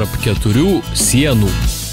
Tarp keturių sienų.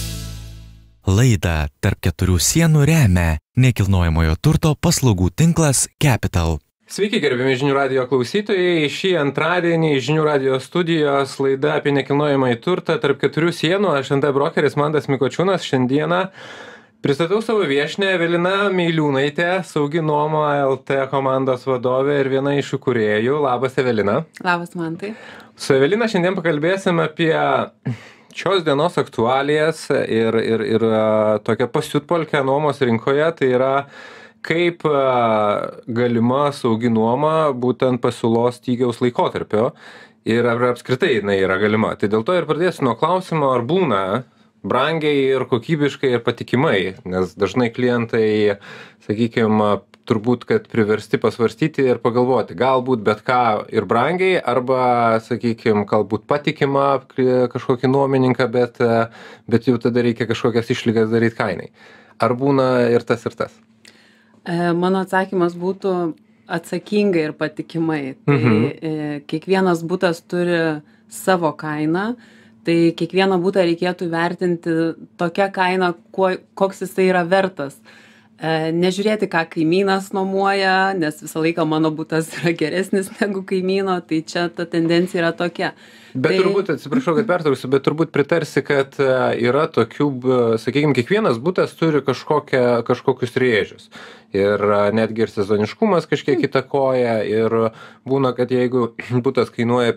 Laidą Tarp keturių sienų remia nekilnojamojo turto paslaugų tinklas Capital. Sveiki, gerbiami žinių radijo klausytojai. Šį antradienį žinių radijo studijos laida apie nekilnojamąjį turtą Tarp keturių sienų. Aš NT brokeris Mantas Mikočiūnas. Šiandieną pristatau savo viešnią Evelina Meiliūnaitė, Saugi nuoma LT komandos vadovė ir viena iš įkūrėjų. Labas, Evelina. Labas, Mantai. Su Evelina šiandien pakalbėsim apie šios dienos aktualijas ir tokia pasiutpolkę nuomos rinkoje. Tai yra kaip galima saugi nuoma būtent pasiūlos stygiaus laikotarpio ir apskritai jinai yra galima. Tai dėl to ir pradėsiu nuo klausimo, ar būna brangiai ir kokybiškai ir patikimai, nes dažnai klientai, sakykime, turbūt, kad priversti pasvarstyti ir pagalvoti, galbūt bet ką ir brangiai, arba, sakykime, galbūt patikima kažkokį nuomininką, bet jau tada reikia kažkokias išlygas daryti kainai. Ar būna ir tas ir tas? Mano atsakymas būtų atsakingai ir patikimai. Tai kiekvienas butas turi savo kainą, tai kiekvieną butą reikėtų vertinti tokia kaina, koks jisai yra vertas. Nežiūrėti, ką kaimynas nuomoja, nes visą laiką mano butas yra geresnis negu kaimyno, tai čia ta tendencija yra tokia. Bet turbūt, atsiprašau, kad pertrauksiu, bet turbūt pritarsi, kad yra tokių, sakykime, kiekvienas butas turi kažkokius rėžius. Ir netgi ir sezoniškumas kažkiek įtakoja ir būna, kad jeigu butas kainuoja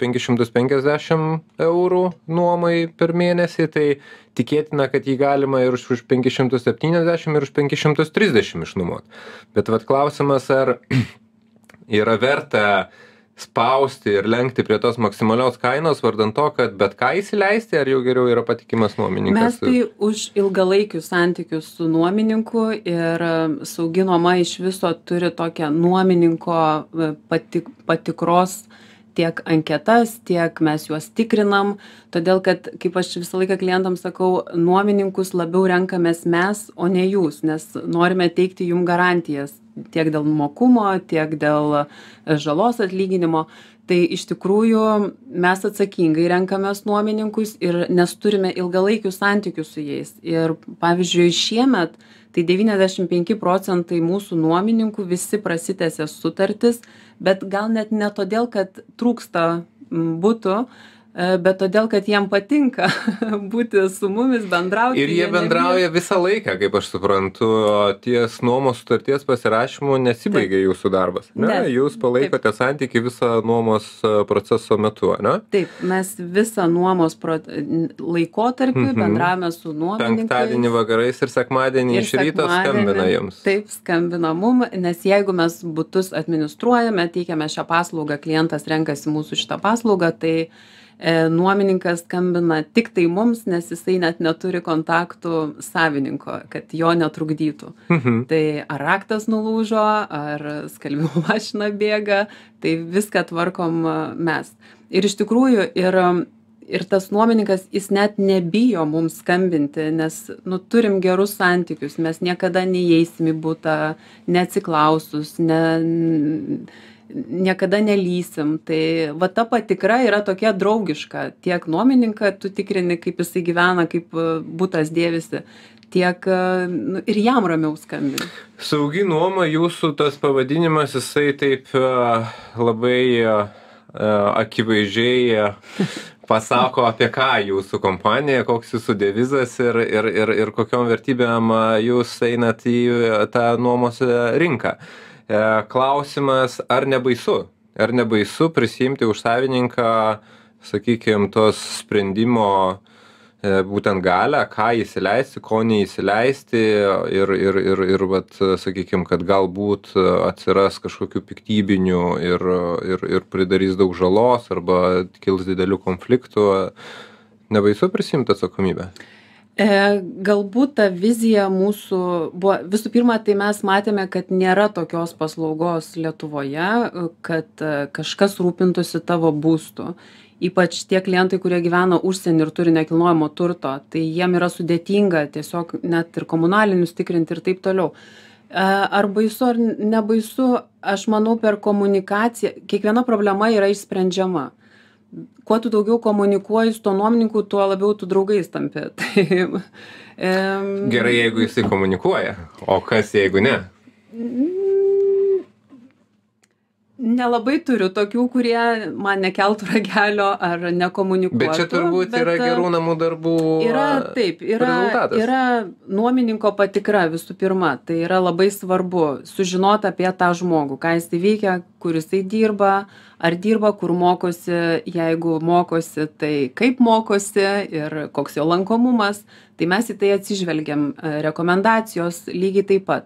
550 eurų nuomai per mėnesį, tai tikėtina, kad jį galima ir už 570 ir už 530 išnuomoti. Bet vat klausimas, ar yra verta spausti ir lenkti prie tos maksimalios kainos vardan to, kad bet ką įsileisti, ar jau geriau yra patikimas nuomininkas? Mes tai už ilgalaikius santykius su nuomininku ir saugi nuoma iš viso turi tokią nuomininko patikros tiek anketas, tiek mes juos tikrinam, todėl kad, kaip aš visą laiką klientams sakau, nuomininkus labiau renkamės mes, o ne jūs, nes norime teikti jums garantijas tiek dėl mokumo, tiek dėl žalos atlyginimo. Tai iš tikrųjų mes atsakingai renkamės nuomininkus ir nes turime ilgalaikius santykius su jais. Ir pavyzdžiui, šiemet tai 95% mūsų nuomininkų visi prasitęsė sutartis, bet gal net ne todėl, kad trūksta butų, bet todėl, kad jiem patinka būti su mumis, bendrauti. Ir jie bendrauja visą laiką, kaip aš suprantu, ties nuomos sutarties pasirašymu nesibaigia jūsų darbas. Ne? Jūs palaikote santykį visą nuomos proceso metu, ne? Taip, mes visą nuomos laikotarpį bendravome su nuomininkais. Penktadienį vakarais ir sekmadienį iš ryto skambina jums. Taip, skambina mum, nes jeigu mes butus administruojame, teikiame šią paslaugą, klientas renkasi mūsų šitą paslaugą, tai nuomininkas skambina tik tai mums, nes jisai net neturi kontaktų savininko, kad jo netrukdytų. Tai ar raktas nulūžo, ar skalbimo mašina bėga, tai viską tvarkom mes. Ir iš tikrųjų, ir tas nuomininkas, jis net nebijo mums skambinti, nes turim gerus santykius, mes niekada neįeisim į butą, neatsiklausus, niekada nelysim. Tai va ta patikra yra tokia draugiška. Tiek nuomininką tu tikrini, kaip jisai gyvena, kaip butas dėvisi, tiek ir jam ramiau skambini. Saugi nuoma, jūsų tas pavadinimas, jisai taip labai akivaizdžiai pasako apie ką jūsų kompanija, koks jūsų devizas ir kokiom vertybėm jūs einat į tą nuomos rinką. Klausimas, ar nebaisu prisimti už savininką, sakykime, tos sprendimo būtent galę, ką įsileisti, ko neįsileisti ir vat, sakykime, kad galbūt atsiras kažkokių piktybinių ir pridarys daug žalos arba kils didelių konfliktų. Nebaisu prisimti atsakomybę? Galbūt ta vizija mūsų buvo, visų pirma, tai mes matėme, kad nėra tokios paslaugos Lietuvoje, kad kažkas rūpintųsi tavo būstu. Ypač tie klientai, kurie gyvena užsienį ir turi nekilnojamo turto, tai jiem yra sudėtinga tiesiog net ir komunalinius tikrinti ir taip toliau. Ar baisu ar nebaisu, aš manau per komunikaciją, kiekviena problema yra išsprendžiama. kuo tu daugiau komunikuoji su tuo nuomininku, tuo labiau tu draugais tampi. Gerai, jeigu jisai komunikuoja, o kas jeigu ne? Nelabai turiu tokių, kurie man nekeltų ragelio ar nekomunikuotų. Bet čia turbūt yra gerų namų darbų rezultatas. Yra nuomininko patikra visų pirma. Tai yra labai svarbu sužinoti apie tą žmogų, ką jis veikia, kur jisai dirba, ar dirba, kur mokosi, jeigu mokosi, tai kaip mokosi ir koks jo lankomumas. Tai mes į tai atsižvelgiam, rekomendacijos lygiai taip pat.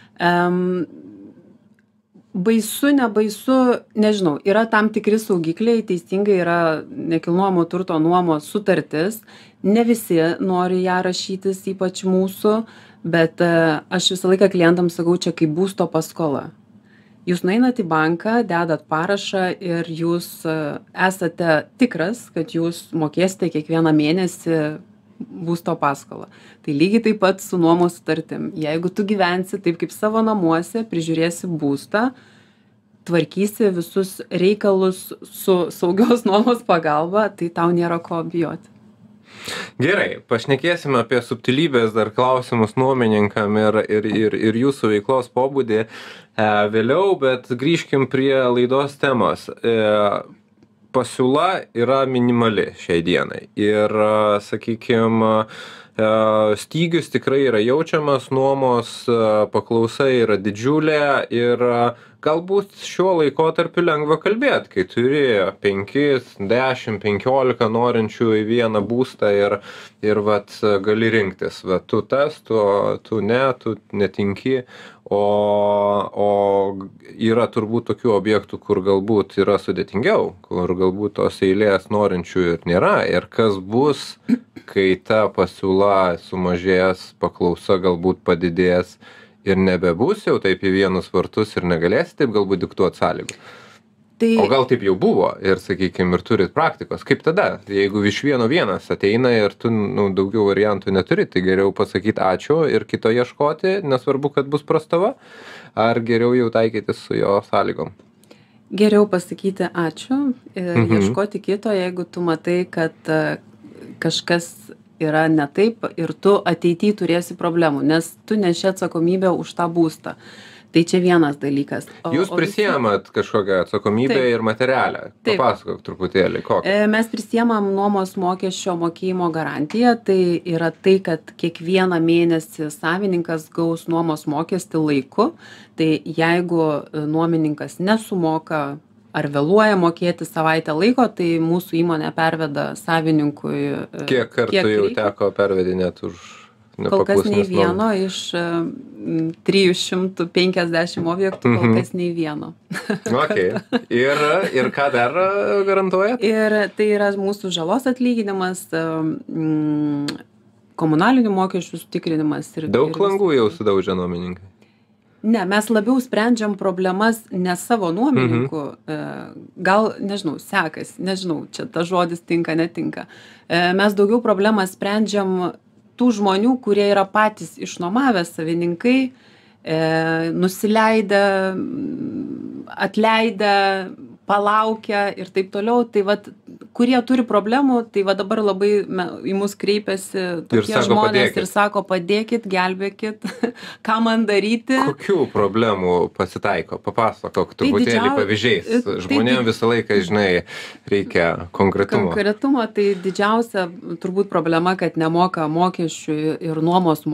Baisu, nebaisu, nežinau, yra tam tikri saugikliai, teisingai yra nekilnojamo turto nuomos sutartis, ne visi nori ją rašytis, ypač mūsų, bet aš visą laiką klientams sakau, čia kaip būsto paskola. Jūs nueinat į banką, dedat parašą ir jūs esate tikras, kad jūs mokėsite kiekvieną mėnesį būsto paskolą. Tai lygiai taip pat su nuomos sutartim. Jeigu tu gyvensi taip kaip savo namuose, prižiūrėsi būstą, tvarkysi visus reikalus su saugios nuomos pagalba, tai tau nėra ko bijoti. Gerai, pašnekėsime apie subtilybės dar klausimus nuomininkam ir jūsų veiklos pobūdį vėliau, bet grįžkim prie laidos temos. Pasiūla yra minimali šiai dienai ir, sakykime, stygius tikrai yra jaučiamas, nuomos paklausa yra didžiulė ir galbūt šiuo laikotarpiu lengva kalbėti, kai turi 5, 10, 15 norinčių į vieną būstą ir vat, gali rinktis. Vat, tu tas, tu ne, tu netinki, o yra turbūt tokių objektų, kur galbūt yra sudėtingiau, kur galbūt tos eilės norinčių ir nėra. Ir kas bus, kai ta pasiūla sumažės, paklausa galbūt padidės, ir nebebus jau taip į vienus vartus ir negalėsi taip galbūt diktuoti sąlygų. O gal taip jau buvo ir, sakykime, ir turit praktikos. Kaip tada? Jeigu iš vieno vienas ateina ir tu daugiau variantų neturi, tai geriau pasakyti ačiū ir kito ieškoti, nesvarbu, kad bus prastova, ar geriau jau taikytis su jo sąlygom? Geriau pasakyti ačiū ir ieškoti kito, jeigu tu matai, kad kažkas yra ne taip ir tu ateityje turėsi problemų, nes tu neši atsakomybę už tą būstą. Tai čia vienas dalykas. Jūs prisiemat kažkokią atsakomybę ir materialę. Papasakok truputėlį, kokią. Mes prisiemam nuomos mokesčio mokėjimo garantiją. Tai yra tai, kad kiekvieną mėnesį savininkas gaus nuomos mokestį laiku. Tai jeigu nuomininkas nesumoka ar vėluoja mokėti savaitę laiko, tai mūsų įmonė perveda savininkui. Kiek kartų jau teko pervedinėti už kol kas nei vieno iš 350 objektų, kol kas nei vieno. Okay. Ir ką dar garantuojat? Ir tai yra mūsų žalos atlyginimas, komunalinių mokesčių sutikrinimas. Daug langų jau sudaužė nuomininkai? Ne, mes labiau sprendžiam problemas ne savo nuomininkų, gal, nežinau, sekas, nežinau, čia ta žodis tinka, netinka. Mes daugiau problemą sprendžiam tų žmonių, kurie yra patys išnuomavę savininkai, nusileidę, atleidę, palaukę ir taip toliau. Tai vat, kurie turi problemų, tai va dabar labai į mus kreipiasi tokie žmonės ir sako, padėkit, gelbėkit, ką man daryti. Kokių problemų pasitaiko? Papasakok truputėlį pavyzdžiais. Žmonėms visą laiką, žinai, reikia konkretumo. Konkretumo, tai didžiausia turbūt problema, kad nemoka mokesčių ir nuomos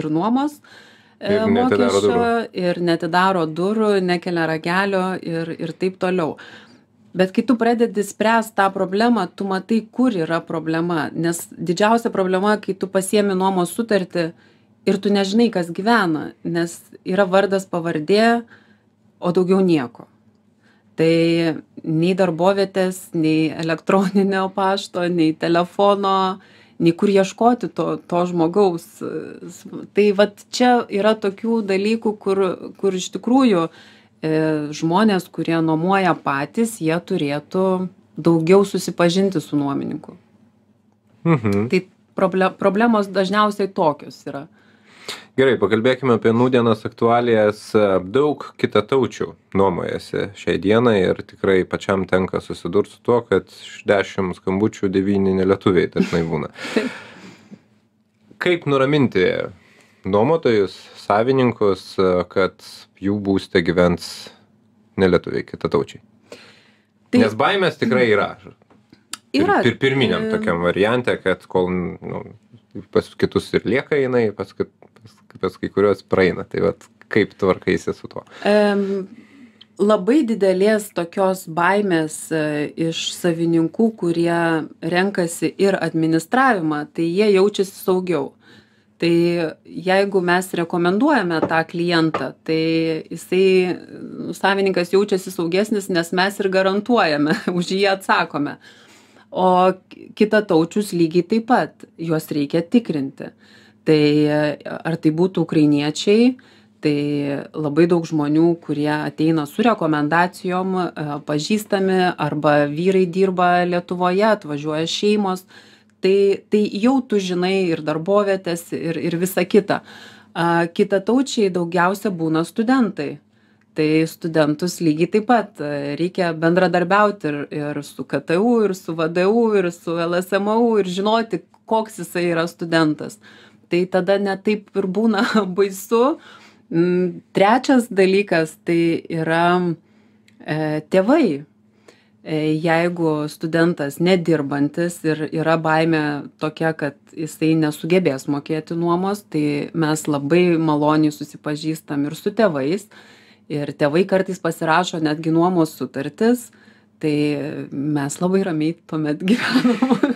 mokesčio ir netidaro durų, nekelia ragelio ir taip toliau. Bet kai tu pradedi spręsti tą problemą, tu matai, kur yra problema. Nes didžiausia problema, kai tu pasiemi nuomos sutartį ir tu nežinai, kas gyvena. Nes yra vardas, pavardė, o daugiau nieko. Tai nei darbovietės, nei elektroninio pašto, nei telefono, nei kur ieškoti to žmogaus. Tai vat čia yra tokių dalykų, kur iš tikrųjų žmonės, kurie nuomoja patys, jie turėtų daugiau susipažinti su nuomininku. Tai problemos dažniausiai tokios yra. Gerai, pakalbėkime apie nūdienos aktualijas. Daug kitataučių nuomojasi šiai dienai ir tikrai pačiam tenka susidurti su tuo, kad iš 10 skambučių 9 nelietuviai dažnai būna. Kaip nuraminti nuomotojus, savininkus, kad jų būste gyvens nelietuviai, kitataučiai? Nes baimės tikrai yra. Pirminiam tokiam variante, kad kol pas kitus ir lieka jinai, pas kai kurios praeina. Tai vat, kaip tvarkaisi su tuo? Labai didelės tokios baimės iš savininkų, kurie renkasi ir administravimą, tai jie jaučiasi saugiau. Tai jeigu mes rekomenduojame tą klientą, tai jisai, savininkas jaučiasi saugesnis, nes mes ir garantuojame, už jį atsakome. O kitataučius lygiai taip pat, juos reikia tikrinti. Tai ar tai būtų ukrainiečiai, tai labai daug žmonių, kurie ateina su rekomendacijom, pažįstami, arba vyrai dirba Lietuvoje, atvažiuoja šeimos, tai jau tu žinai ir darbovietės, ir visa kita. Kitataučiai daugiausia būna studentai. Tai studentus lygiai taip pat reikia bendradarbiauti ir su KTU, ir su VDU, ir su LSMU, ir žinoti, koks jisai yra studentas. Tai tada netaip ir būna baisu. Trečias dalykas tai yra tėvai. Jeigu studentas nedirbantis ir yra baimė tokia, kad jisai nesugebės mokėti nuomos, tai mes labai maloniai susipažįstam ir su tėvais. Ir tėvai kartais pasirašo netgi nuomos sutartis, tai mes labai ramiai tuomet gyvenam.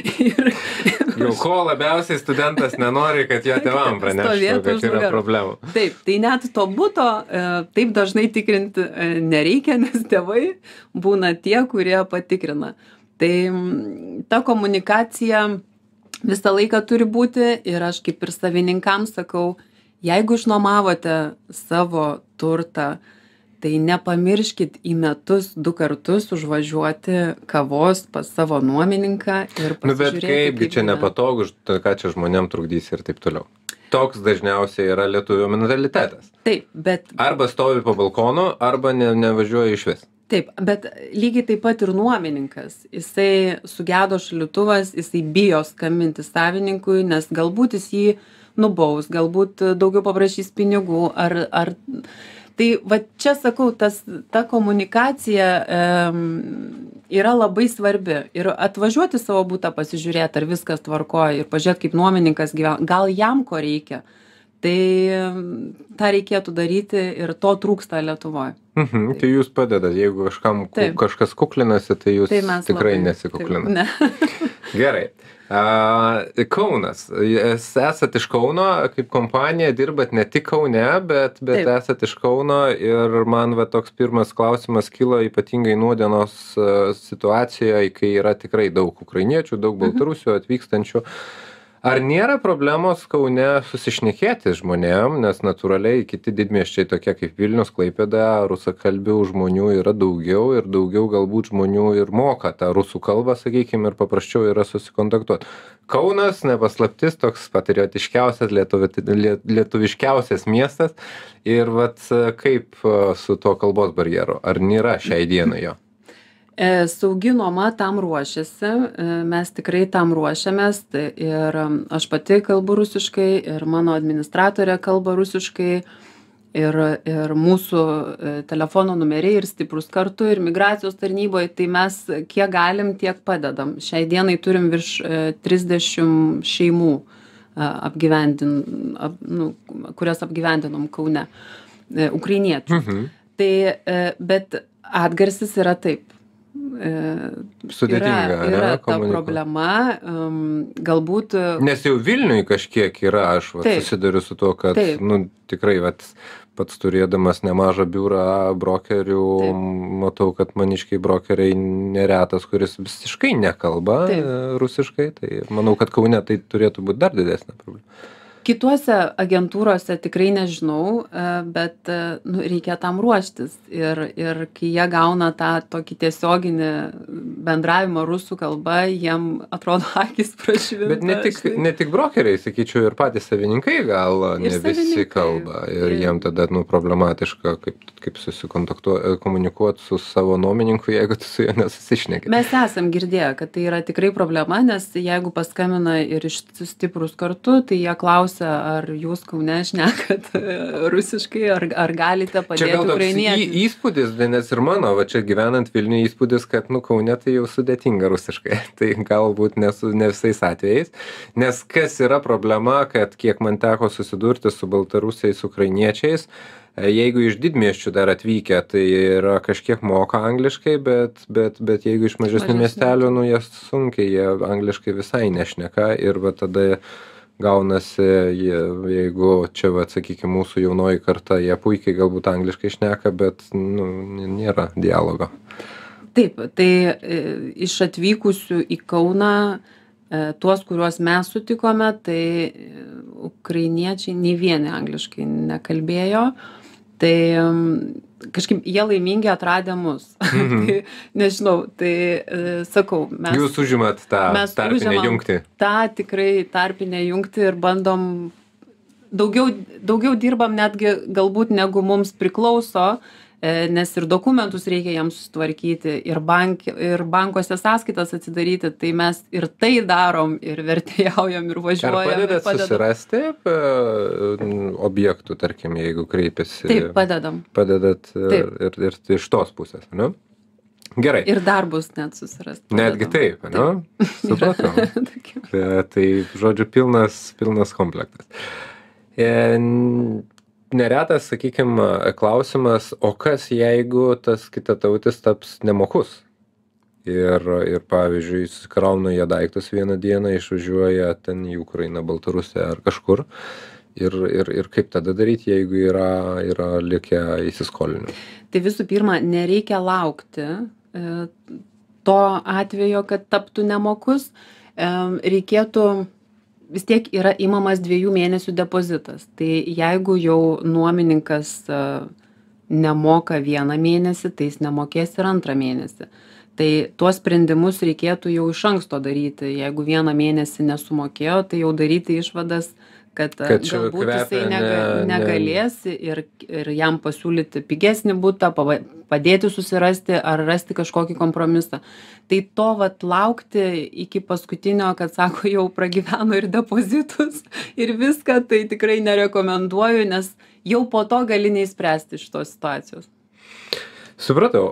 Jau ko labiausiai studentas nenori, kad jo tėvam praneštų, kad yra problemų. Taip, tai net to buto taip dažnai tikrinti nereikia, nes tėvai būna tie, kurie patikrina. Tai ta komunikacija visą laiką turi būti ir aš kaip ir savininkams sakau, jeigu išnuomavote savo turtą, tai nepamirškit į metus 2 kartus užvažiuoti kavos pas savo nuomininką ir pasižiūrėti. Bet kaipgi čia nepatogu, ką čia žmonėm trukdys ir taip toliau. Toks dažniausiai yra lietuvių mentalitetas. Taip, bet... Arba stovi po balkonu, arba nevažiuoja išvis. Taip, bet lygiai taip pat ir nuomininkas. Jisai sugedo šaldytuvas, jisai bijo skambinti savininkui, nes galbūt jis jį nubaus, galbūt daugiau paprašys pinigų, ar... Tai va čia sakau, ta komunikacija yra labai svarbi. Ir atvažiuoti savo butą pasižiūrėti, ar viskas tvarkoja, ir pažiūrėti, kaip nuomininkas gyvena, gal jam ko reikia. Tai tą reikėtų daryti ir to trūksta Lietuvoje. Tai jūs padedat, jeigu kažkas kuklinasi, tai jūs tikrai nesikuklinat. Ne. Gerai. Kaunas. Esat iš Kauno, kaip kompanija dirbat ne tik Kaune, bet esat iš Kauno ir man toks pirmas klausimas kilo ypatingai nūdienos situacijoje, kai yra tikrai daug ukrainiečių, daug baltarusių atvykstančių. Ar nėra problemos Kaune susišnekėti žmonėm, nes natūraliai kiti didmiesčiai tokie kaip Vilnius, Klaipėda, rusakalbių žmonių yra daugiau ir daugiau galbūt žmonių ir moka tą rusų kalbą, sakykime, ir paprasčiau yra susikontaktuoti. Kaunas, nepaslaptis, toks patriotiškiausias, lietuviškiausias miestas ir kaip su to kalbos barjeru? Ar nėra šiai dienai jo? Saugi nuoma tam ruošiasi, mes tikrai tam ruošiamės ir aš pati kalbu rusiškai ir mano administratorė kalba rusiškai ir mūsų telefono numeriai ir stiprus kartu ir migracijos tarnyboje, tai mes kiek galim, tiek padedam. Šiai dienai turim virš 30 šeimų, kurias apgyvendinom Kaune, ukrainiečių. Tai, bet atgarsis yra taip. Sudėtinga, yra ta problema, galbūt... Nes jau Vilniui kažkiek yra, aš susiduriu su tuo, kad tikrai pats turėdamas nemažą biurą brokerių, matau, kad maniškiai brokeriai neretas, kuris visiškai nekalba rusiškai, tai manau, kad Kaune tai turėtų būti dar didesnė problema. Kituose agentūrose tikrai nežinau, bet reikia tam ruoštis. Ir kai jie gauna tą tokį tiesioginį bendravimą rusų kalba, jiem atrodo akis prašvinta. Bet ne tik brokeriai, sakyčiau, ir patys savininkai gal ne visi savininkai. kalba. Ir jiem tada problematiška, kaip komunikuoti su savo nuomininku, jeigu tu su juo nesusišneki. Mes esam girdėję, kad tai yra tikrai problema, nes jeigu paskambina ir iš stiprus kartu, tai jie klausia, ar jūs Kaune šnekat rusiškai, ar galite padėti ukrainiečiams. Čia gal toks įspūdis, nes ir mano, va čia gyvenant Vilniuje įspūdis, kad Kaune tai jau sudėtinga rusiškai. Tai galbūt ne visais atvejais. Nes kas yra problema, kad kiek man teko susidurti su baltarusiais, ukrainiečiais, jeigu iš didmiesčių dar atvykę, tai yra kažkiek moka angliškai, bet jeigu iš mažesnių miestelių, jie sunkiai, jie angliškai visai nešneka ir va tada gaunasi, jeigu čia, sakykime, mūsų jaunoji karta, jie puikiai galbūt angliškai šneka, bet nėra dialogo. Taip, tai iš atvykusių į Kauną, tuos, kuriuos mes sutikome, tai ukrainiečiai nei vieni angliškai nekalbėjo, tai kažkaip jie laimingi atradę mus. Tai, nežinau, tai sakau, Jūs užimat tą tarpinę jungtį. tą tikrai tarpinę jungtį ir bandom, daugiau dirbam netgi galbūt negu mums priklauso, nes ir dokumentus reikia jiems sutvarkyti, ir bankuose sąskaitas atsidaryti, tai mes ir tai darom, ir vertėjaujam, ir važiuojam. Ar padedat susirasti objektų, tarkim, jeigu kreipiasi? Taip, padedam. Padedat ir iš tos pusės, ne? Gerai. Ir darbus net susirasti. Netgi taip, ne? Supratau. Tai, žodžiu, pilnas komplektas. Neretas, sakykime, klausimas, o kas jeigu tas kitatautis taps nemokus? Ir pavyzdžiui, susikrauna jie daiktus vieną dieną, išvažiuoja ten į Ukrainą, Baltarusiją ar kažkur. Ir kaip tada daryti, jeigu yra likę įsiskolinimų? Tai visų pirma, nereikia laukti to atvejo, kad taptų nemokus. Reikėtų, vis tiek yra imamas 2 mėnesių depozitas. Tai jeigu jau nuomininkas nemoka 1 mėnesį, tai jis nemokės ir 2 mėnesį. Tai tuos sprendimus reikėtų jau iš anksto daryti. Jeigu 1 mėnesį nesumokėjo, tai jau daryti išvadas, kad galbūt jisai negalės ir jam pasiūlyti pigesnį butą, padėti susirasti ar rasti kažkokį kompromisą. Tai to laukti iki paskutinio, kad sako, jau pragyveno ir depozitus ir viską, tai tikrai nerekomenduoju, nes jau po to gali neįspręsti šitos situacijos. Supratau.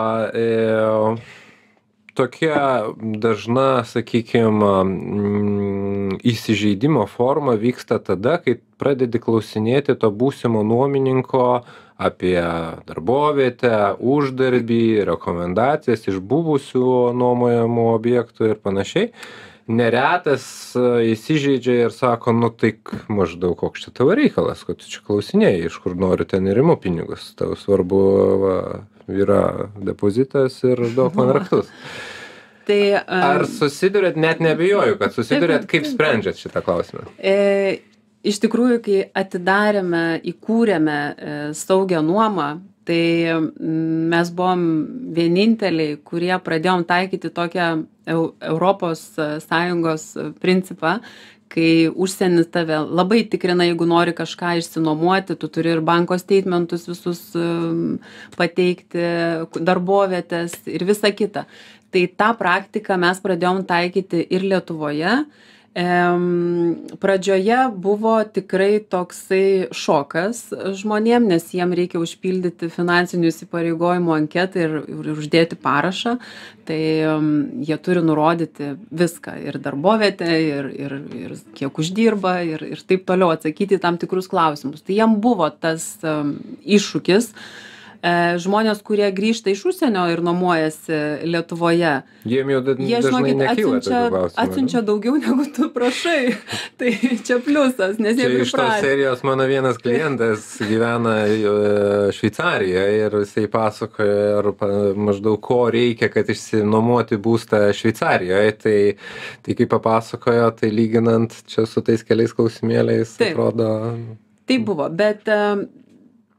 Tokia dažna, sakykime, įsižeidimo forma vyksta tada, kai pradedi klausinėti to būsimo nuomininko apie darbovietę, uždarbį, rekomendacijas iš buvusių nuomojamų objektų ir panašiai. Neretas įsižeidžia ir sako, tai maždaug koks čia tavo reikalas, kad tu čia klausinėjai, iš kur noriu ten ir imu pinigus. Tau svarbu yra depozitas ir duok man raktus. Ar susidurėt, net neabejoju, kad susidurėt, kaip sprendžiat šitą klausimą? Iš tikrųjų, kai atidarėme, įkūrėme saugią nuomą, tai mes buvom vieninteliai, kurie pradėjom taikyti tokią Europos Sąjungos principą, kai užsienis tave labai tikrina, jeigu nori kažką išsinuomoti, tu turi ir banko statementus visus pateikti, darbovietės ir visa kita. Tai tą praktiką mes pradėjom taikyti ir Lietuvoje. Pradžioje buvo tikrai toksai šokas žmonėm, nes jiem reikia užpildyti finansinių įsipareigojimų anketą ir uždėti parašą. Tai jie turi nurodyti viską, ir darbovietę, ir kiek uždirba, ir taip toliau atsakyti tam tikrus klausimus. Tai jiem buvo tas iššūkis. Žmonės, kurie grįžta iš užsienio ir nuomojasi Lietuvoje, jie, žinokit, atsiunčia daugiau negu tu prašai. Tai čia pliusas, nes jie pripratę. Iš tos serijos mano vienas klientas gyvena Šveicarijoje ir jisai pasakoja, maždaug ko reikia, kad išsinuomoti būstą Šveicarijoje. Tai kaip papasakojo, tai lyginant čia su tais keliais klausimėliais, atrodo. Tai buvo, bet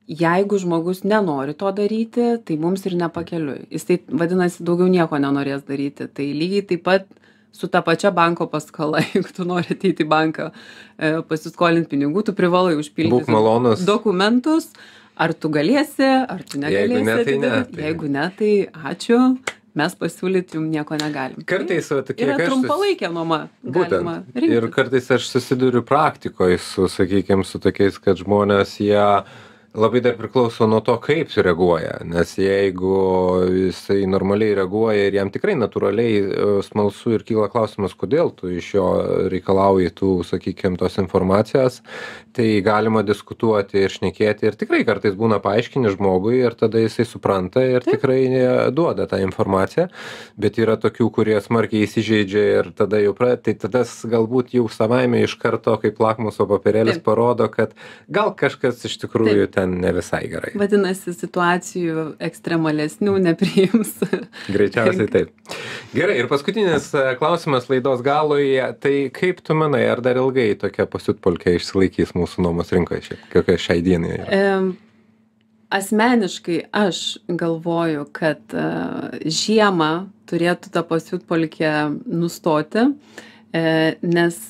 jeigu žmogus nenori to daryti, tai mums ir nepakeliui. Jis tai vadinasi daugiau nieko nenorės daryti. Tai lygiai taip pat su ta pačia banko paskola, jeigu tu nori ateiti į banką pasiskolinti pinigų, tu privalai užpildyti dokumentus, ar tu galėsi, ar tu negalėsi. Jeigu ne, tai ne. Jeigu ne, tai ačiū, mes pasiūlyti jums nieko negalim. Kartais, yra trumpalaikė nuoma, galima rinkti. Ir kartais aš susiduriu praktikoje su tokiais, kad žmonės jie labai dar priklauso nuo to, kaip reaguoja, nes jeigu jisai normaliai reaguoja ir jam tikrai natūraliai smalsu ir kyla klausimas, kodėl tu iš jo reikalauji tų, sakykime, tos informacijos, tai galima diskutuoti ir šnekėti ir tikrai kartais būna paaiškini žmogui ir tada jisai supranta ir tikrai duoda tą informaciją, bet yra tokių, kurie smarkiai įsižeidžia ir tada jau tai tada galbūt jau savaime iš karto, kaip lakmuso papirėlis parodo, kad gal kažkas iš tikrųjų ten ne visai gerai. Vadinasi, situacijų ekstremalesnių nepriims. Greičiausiai taip. Gerai, ir paskutinis klausimas laidos galui, tai kaip tu manai, ar dar ilgai tokia pasiutpolkė išsilaikys mūsų nuomos rinkoje, kokia šiai dienai yra? Asmeniškai aš galvoju, kad žiemą turėtų ta pasiutpolkė nustoti, nes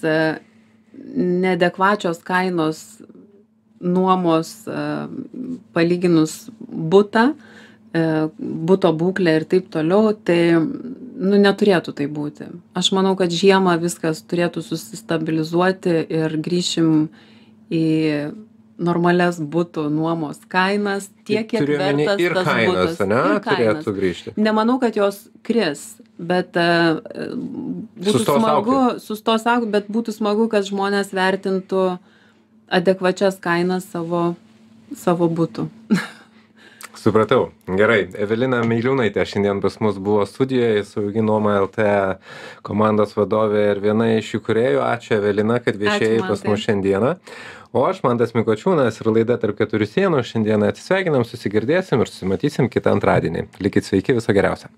neadekvačios kainos nuomos palyginus butą, buto būklę ir taip toliau, tai neturėtų tai būti. Aš manau, kad žiemą viskas turėtų susistabilizuoti ir grįšim į normalias butų nuomos kainas, tiek kiek vertas ir tas kainas, butas. Ne? Ir kainas. Turėtų grįžti. Nemanau, kad jos kris, bet būtų sustos augti, bet būtų smagu, kad žmonės vertintų adekvačias kainas savo butų. Supratau. Gerai. Evelina Meiliūnaitė šiandien pas mus buvo studijoje, Saugi nuoma LT komandos vadovė ir viena iš įkūrėjų. Ačiū, Evelina, kad viešėjai pas mus šiandieną. O aš, Mantas Mikočiūnas ir laida Tarp keturių sienų. Šiandieną atsisveikinam, susigirdėsim ir susimatysim kitą antradienį. Likit sveiki, viso geriausio.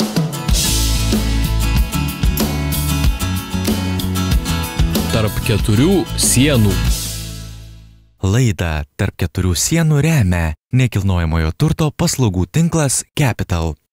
Tarp keturių sienų. Laidą Tarp keturių sienų remia nekilnojamojo turto paslaugų tinklas Capital.